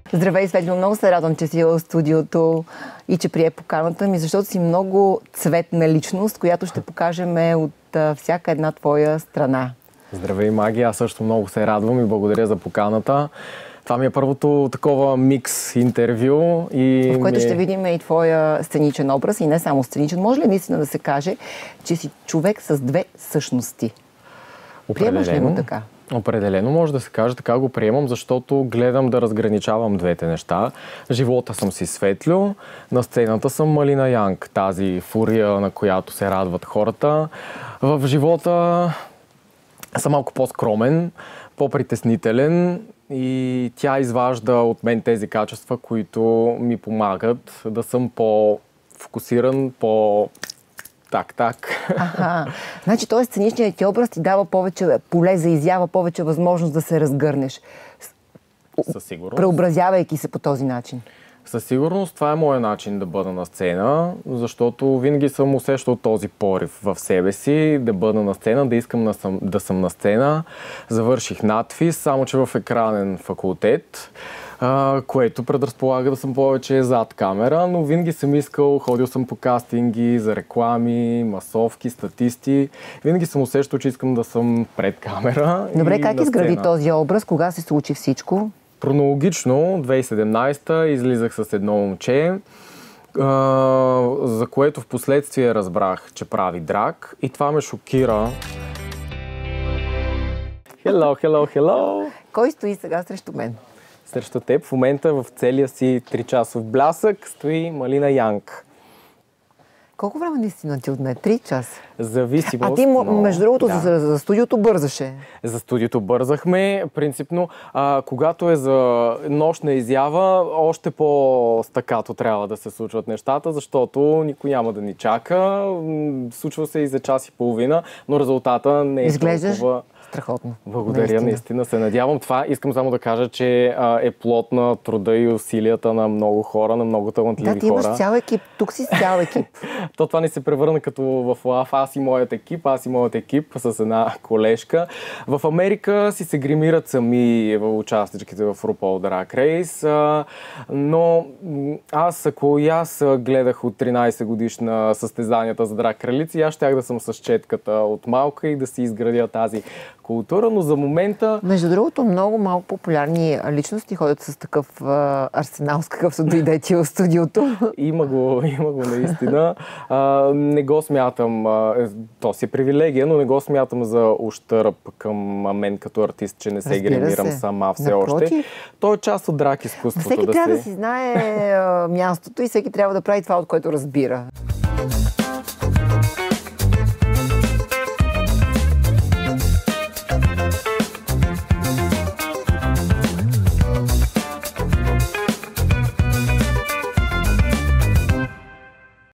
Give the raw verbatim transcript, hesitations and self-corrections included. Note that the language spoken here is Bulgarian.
Здравей, Светло, много се радвам, че си в студиото и че прие поканата ми, защото си много цветна личност, която ще покажем от а, всяка една твоя страна. Здравей, Маги, аз също много се радвам и благодаря за поканата. Това ми е първото такова микс интервю. И в което ми... ще видим и твоя сценичен образ и не само сценичен. Може ли наистина да се каже, че си човек с две същности? Приемаш ли го така? Определено може да се каже, така го приемам, защото гледам да разграничавам двете неща. В живота съм си Светлю, на сцената съм Малина Янг, тази фурия, на която се радват хората. В живота съм малко по-скромен, по-притеснителен и тя изважда от мен тези качества, които ми помагат да съм по-фокусиран, по- Так-так. Аха. Значи този сценичният ти образ ти дава повече поле за изява, повече възможност да се разгърнеш. Със сигурност. Преобразявайки се по този начин. Със сигурност това е моят начин да бъда на сцена, защото винаги съм усещал този порив в себе си, да бъда на сцена, да искам да съм, да съм на сцена. Завърших надфис, само че в екранен факултет, Uh, което предразполага да съм повече зад камера, но винаги съм искал, ходил съм по кастинги за реклами, масовки, статисти. Винаги съм усещал, че искам да съм пред камера. Добре, как изгради този образ? Кога се случи всичко? Хронологично, две хиляди и седемнадесета, излизах с едно момче, uh, за което в последствие разбрах, че прави драг и това ме шокира. Hello, hello, hello! Кой стои сега срещу мен? Срещу теб в момента в целия си тричасов блясък стои Малина Янг. Колко време наистина ти отне? Три часа? Зависимост. А ти, но... между другото, да. за, за студиото бързаше. За студиото бързахме. Принципно, а, когато е за нощна изява, още по-стакато трябва да се случват нещата, защото никой няма да ни чака. Случва се и за час и половина, но резултата не е Изглеждаш толкова... страхотно. Благодаря, наистина. наистина се надявам. Това искам само да кажа, че а, е плод на труда и усилията на много хора, на много талантливи хора. Да, ти имаш цял екип. Тук си с цял екип. То това ни се превърна като в лав. Аз и моят екип, аз и моят екип с една колежка. В Америка си се гримират сами участничките в RuPaul Drag Race, а, но аз, ако и аз гледах от тринадесет годишна състезанията за драг кралици, аз щях да съм с четката от малка и да си изградя тази култура, но за момента... Между другото, много малко популярни личности ходят с такъв а, арсенал, с какъвто дойде ти в студиото. Има го, има го наистина. А, не го смятам, а, то си е привилегия, но не го смятам за ущърб към мен като артист, че не се Разбира гримирам се. сама все Напротив. още. То е част от драг изкуството. Всеки да трябва се... да си знае а, мястото и всеки трябва да прави това, от което разбира.